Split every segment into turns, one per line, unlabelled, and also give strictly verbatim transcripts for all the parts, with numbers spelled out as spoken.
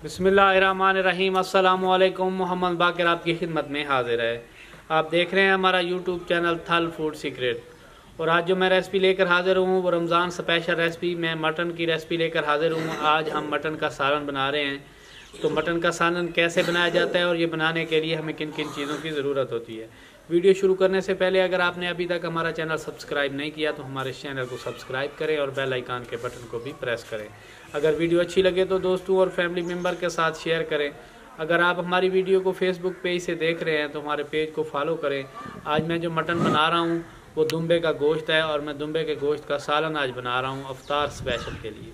बिस्मिल्लाहिर्रहमानिर्रहीम। अस्सलामुअलैकुम। मोहम्मद बाकिर आपकी खिदमत में हाजिर है। आप देख रहे हैं हमारा YouTube channel Thal food secret. और आज जो मैं रेसिपी लेकर हाजिर हूँ वो रमज़ान स्पेशल रेसिपी, मैं मटन की रेसिपी लेकर हाजिर हूँ। आज हम मटन का सालन बना रहे हैं। तो मटन का सालन कैसे बनाया जाता है और ये बनाने के लिए हमें किन किन चीज़ों की ज़रूरत होती है। वीडियो शुरू करने से पहले अगर आपने अभी तक हमारा चैनल सब्सक्राइब नहीं किया तो हमारे चैनल को सब्सक्राइब करें और बेल आइकन के बटन को भी प्रेस करें। अगर वीडियो अच्छी लगे तो दोस्तों और फैमिली मेम्बर के साथ शेयर करें। अगर आप हमारी वीडियो को फेसबुक पेज से देख रहे हैं तो हमारे पेज को फॉलो करें। आज मैं जो मटन बना रहा हूँ वो दुम्बे का गोश्त है और मैं दुम्बे के गोश्त का सालन आज बना रहा हूँ अफ्तार स्पेशल के लिए।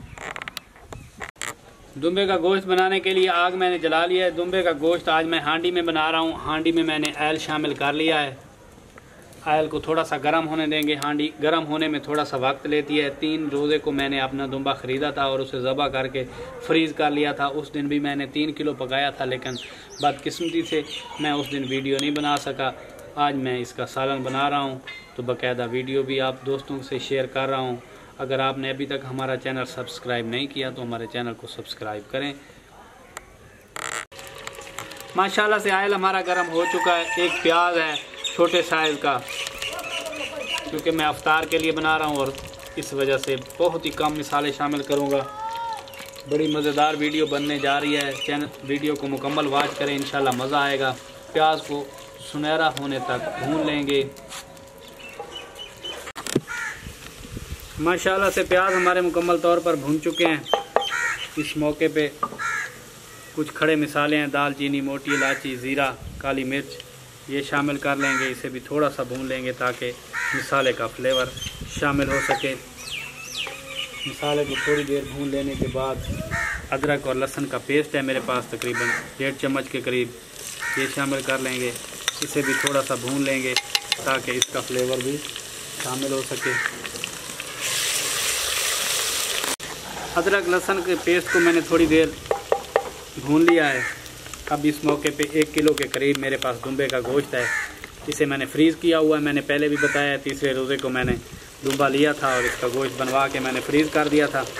दुम्बे का गोश्त बनाने के लिए आग मैंने जला लिया है। दुम्बे का गोश्त आज मैं हांडी में बना रहा हूँ। हांडी में मैंने ऑयल शामिल कर लिया है। ऑयल को थोड़ा सा गर्म होने देंगे। हांडी गर्म होने में थोड़ा सा वक्त लेती है। तीन रोज़े को मैंने अपना दुम्बा ख़रीदा था और उसे ज़बा करके फ्रीज़ कर लिया था। उस दिन भी मैंने तीन किलो पकाया था, लेकिन बदकिस्मती से मैं उस दिन वीडियो नहीं बना सका। आज मैं इसका सालन बना रहा हूँ तो बाकायदा वीडियो भी आप दोस्तों से शेयर कर रहा हूँ। अगर आपने अभी तक हमारा चैनल सब्सक्राइब नहीं किया तो हमारे चैनल को सब्सक्राइब करें। माशाल्लाह से ऑयल हमारा गर्म हो चुका है। एक प्याज है छोटे साइज़ का, क्योंकि मैं अफ्तार के लिए बना रहा हूँ और इस वजह से बहुत ही कम मिसाले शामिल करूँगा। बड़ी मज़ेदार वीडियो बनने जा रही है। चैनल वीडियो को मुकम्मल वॉच करें, इंशाल्लाह मज़ा आएगा। प्याज को सुनहरा होने तक भून लेंगे। माशाल्लाह से प्याज हमारे मुकम्मल तौर पर भून चुके हैं। इस मौके पे कुछ खड़े मिसाले हैं, दालचीनी, मोटी इलायची, ज़ीरा, काली मिर्च, ये शामिल कर लेंगे। इसे भी थोड़ा सा भून लेंगे ताकि मिसाले का फ्लेवर शामिल हो सके। मिसाले को थोड़ी देर भून लेने के बाद अदरक और लहसुन का पेस्ट है मेरे पास तकरीबन डेढ़ चम्मच के करीब, ये शामिल कर लेंगे। इसे भी थोड़ा सा भून लेंगे ताकि इसका फ्लेवर भी शामिल हो सके। अदरक लहसुन के पेस्ट को मैंने थोड़ी देर भून लिया है। अब इस मौके पे एक किलो के करीब मेरे पास दुम्बे का गोश्त है। इसे मैंने फ्रीज़ किया हुआ है। मैंने पहले भी बताया, तीसरे रोज़े को मैंने दुम्बा लिया था और इसका गोश्त बनवा के मैंने फ्रीज़ कर दिया था।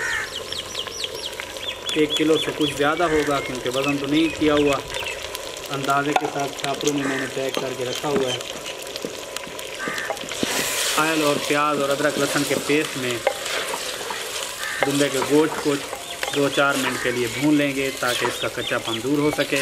एक किलो से कुछ ज़्यादा होगा क्योंकि वज़न तो नहीं किया हुआ। अंदाजे के साथ छापरों में मैंने पैक करके रखा हुआ है। ऑयल और प्याज और अदरक लहसुन के पेस्ट में दुम्बे के गोश्त को दो चार मिनट के लिए भून लेंगे ताकि इसका कच्चापन दूर हो सके।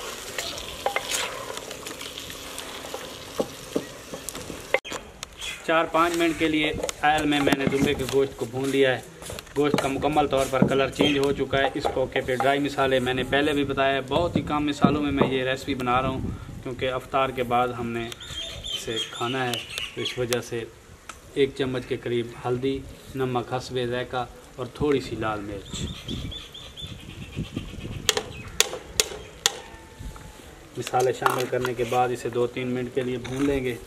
चार पाँच मिनट के लिए ऑयल में मैंने दुम्बे के गोश्त को भून लिया है। गोश्त का मुकम्मल तौर पर कलर चेंज हो चुका है। इस मौके पे ड्राई मिसाले मैंने पहले भी बताया, बहुत ही कम मिसालों में मैं ये रेसिपी बना रहा हूँ क्योंकि अफ्तार के बाद हमने इसे खाना है। तो इस वजह से एक चम्मच के करीब हल्दी, नमक हस्बे ज़ायका और थोड़ी सी लाल मिर्च। मिसाले शामिल करने के बाद इसे दो तीन मिनट के लिए भून लेंगे।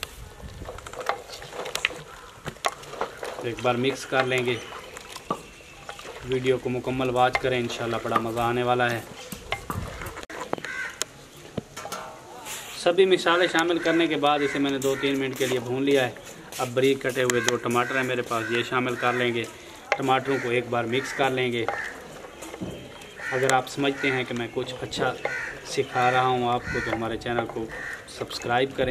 एक बार मिक्स कर लेंगे। वीडियो को मुकम्मल वॉच करें, इंशाल्लाह बड़ा मज़ा आने वाला है। सभी मिसाले शामिल करने के बाद इसे मैंने दो तीन मिनट के लिए भून लिया है। अब बारीक कटे हुए दो टमाटर हैं मेरे पास, ये शामिल कर लेंगे। टमाटरों को एक बार मिक्स कर लेंगे। अगर आप समझते हैं कि मैं कुछ अच्छा सिखा रहा हूं आपको तो हमारे चैनल को सब्सक्राइब करें।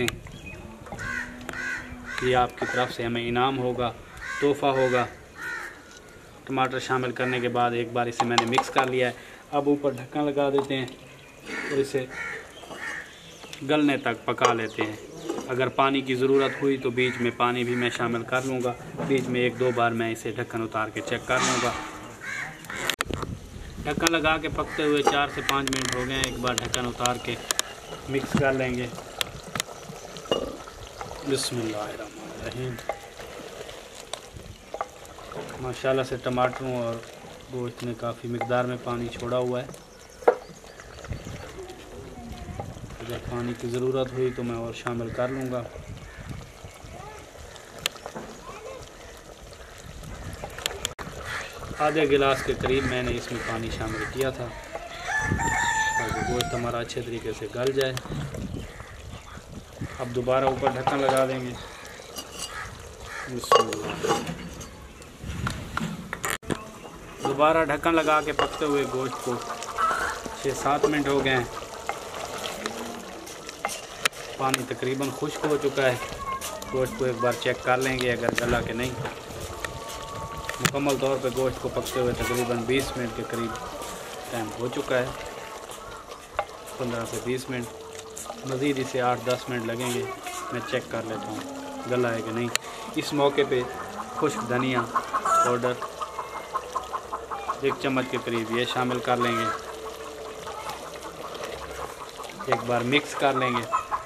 ये आपकी तरफ से हमें इनाम होगा, तोहफ़ा होगा। टमाटर शामिल करने के बाद एक बार इसे मैंने मिक्स कर लिया है। अब ऊपर ढक्कन लगा देते हैं और इसे गलने तक पका लेते हैं। अगर पानी की ज़रूरत हुई तो बीच में पानी भी मैं शामिल कर लूँगा। बीच में एक दो बार मैं इसे ढक्कन उतार के चेक कर लूँगा। ढक्कन लगा के पकते हुए चार से पाँच मिनट हो गए हैं। एक बार ढक्कन उतार के मिक्स कर लेंगे। बिस्मिल्लाहिर्रहमानिर्रहीम। माशाल्लाह से टमाटरों और गोश्त ने काफ़ी मिकदार में पानी छोड़ा हुआ है। अगर पानी की ज़रूरत हुई तो मैं और शामिल कर लूँगा। आधे गिलास के करीब मैंने इसमें पानी शामिल किया था ताकि गोश्त हमारा अच्छे तरीके से गल जाए। अब दोबारा ऊपर ढक्कन लगा देंगे। दोबारा ढक्कन लगा के पकते हुए गोश्त को छः सात मिनट हो गए हैं। पानी तकरीबन खुश्क हो चुका है। गोश्त को एक बार चेक कर लेंगे अगर गला के नहीं। मुकम्मल तौर पे गोश्त को पकते हुए तकरीबन बीस मिनट के करीब टाइम हो चुका है, पंद्रह से बीस मिनट। मज़ीद इसे आठ दस मिनट लगेंगे। मैं चेक कर लेता हूँ गला है कि नहीं। इस मौके पे खुश्क धनिया पाउडर एक चम्मच के करीब ये शामिल कर लेंगे। एक बार मिक्स कर लेंगे।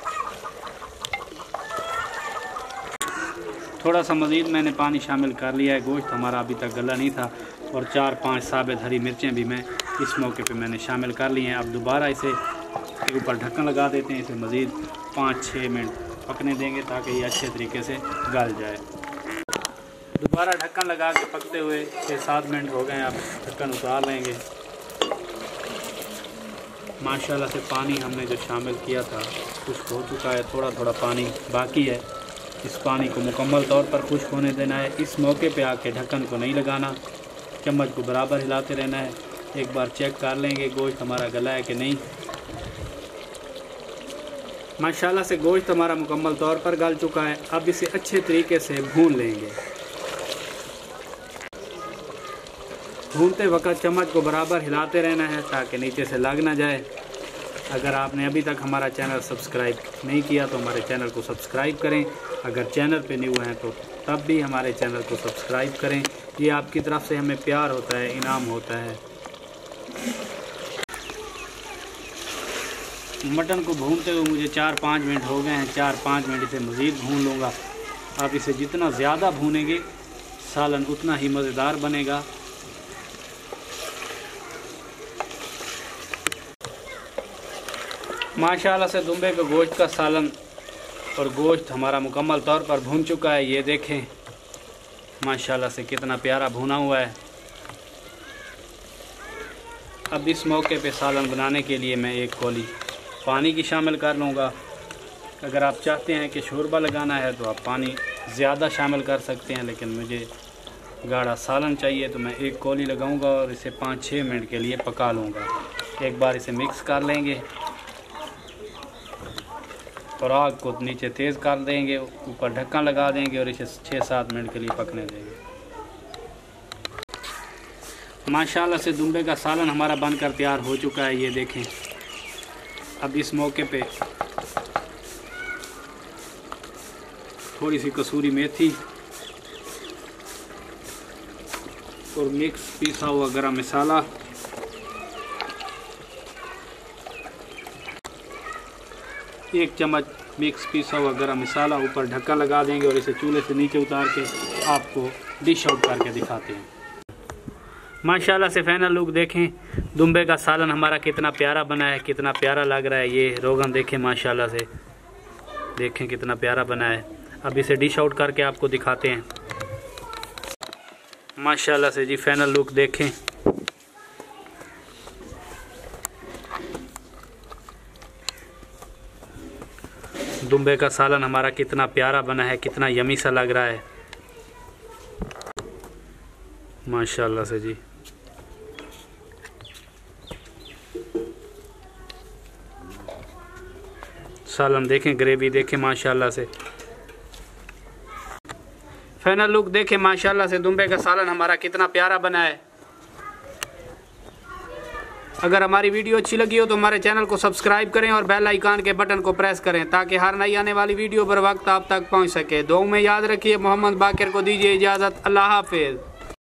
थोड़ा सा मज़ीद मैंने पानी शामिल कर लिया है। गोश्त हमारा अभी तक गला नहीं था। और चार पांच साबित हरी मिर्चें भी मैं इस मौके पे मैंने शामिल कर ली हैं। अब दोबारा इसे ऊपर ढक्कन लगा देते हैं। इसे मज़ीद पाँच छः मिनट पकने देंगे ताकि ये अच्छे तरीके से गल जाए। दोबारा ढक्कन लगा के पकते हुए छः सात मिनट हो गए हैं। अब ढक्कन उतार लेंगे। माशाल्लाह से पानी हमने जो शामिल किया था खुश्क हो चुका है। थोड़ा थोड़ा पानी बाकी है। इस पानी को मुकम्मल तौर पर खुश्क होने देना है। इस मौके पे आके ढक्कन को नहीं लगाना, चम्मच को बराबर हिलाते रहना है। एक बार चेक कर लेंगे गोश्त हमारा गला है कि नहीं। माशाल्लाह से गोश्त हमारा मुकम्मल तौर पर गल चुका है। अब इसे अच्छे तरीके से भून लेंगे। भूनते वक्त चम्मच को बराबर हिलाते रहना है ताकि नीचे से लग ना जाए। अगर आपने अभी तक हमारा चैनल सब्सक्राइब नहीं किया तो हमारे चैनल को सब्सक्राइब करें। अगर चैनल पे न्यू हैं तो तब भी हमारे चैनल को सब्सक्राइब करें। ये आपकी तरफ से हमें प्यार होता है, इनाम होता है। मटन को भूनते हुए मुझे चार पाँच मिनट हो गए हैं। चार पाँच मिनट इसे मज़ीद भून लूँगा। आप इसे जितना ज़्यादा भूनेंगे सालन उतना ही मज़ेदार बनेगा। माशाल्लाह से दुम्बे के गोश्त का सालन और गोश्त हमारा मुकम्मल तौर पर भून चुका है। ये देखें माशाल्लाह से कितना प्यारा भुना हुआ है। अब इस मौके पे सालन बनाने के लिए मैं एक कौली पानी की शामिल कर लूँगा। अगर आप चाहते हैं कि शोरबा लगाना है तो आप पानी ज़्यादा शामिल कर सकते हैं, लेकिन मुझे गाढ़ा सालन चाहिए तो मैं एक कौली लगाऊंगा और इसे पाँच छः मिनट के लिए पका लूँगा। एक बार इसे मिक्स कर लेंगे और आग को नीचे तेज़ कर देंगे। ऊपर ढक्कन लगा देंगे और इसे छः सात मिनट के लिए पकने देंगे। माशाल्लाह से दुम्बे का सालन हमारा बनकर तैयार हो चुका है। ये देखें। अब इस मौके पे थोड़ी सी कसूरी मेथी और मिक्स पीसा हुआ गरम मसाला, एक चम्मच मिक्स पीसा हुआ गरम मसाला ऊपर ढक्कन लगा देंगे और इसे चूल्हे से नीचे उतार के आपको डिश आउट करके दिखाते हैं। माशाल्लाह से फाइनल लुक देखें। दुम्बे का सालन हमारा कितना प्यारा बना है, कितना प्यारा लग रहा है। ये रोगन देखें माशाल्लाह से, देखें कितना प्यारा बना है। अब इसे डिश आउट करके आपको दिखाते हैं। माशाल्लाह से जी फाइनल लुक देखें। दुम्बे का सालन हमारा कितना प्यारा बना है, कितना यमी सा लग रहा है माशाल्लाह से जी। सालन देखें, ग्रेवी देखें माशाल्लाह से। फाइनल लुक देखें माशाल्लाह से। दुम्बे का सालन हमारा कितना प्यारा बना है। अगर हमारी वीडियो अच्छी लगी हो तो हमारे चैनल को सब्सक्राइब करें और बेल आइकन के बटन को प्रेस करें ताकि हर नई आने वाली वीडियो बर वक्त आप तक पहुंच सके। दुआ में याद रखिए। मोहम्मद बाकिर को दीजिए इजाज़त। अल्लाह हाफिज़।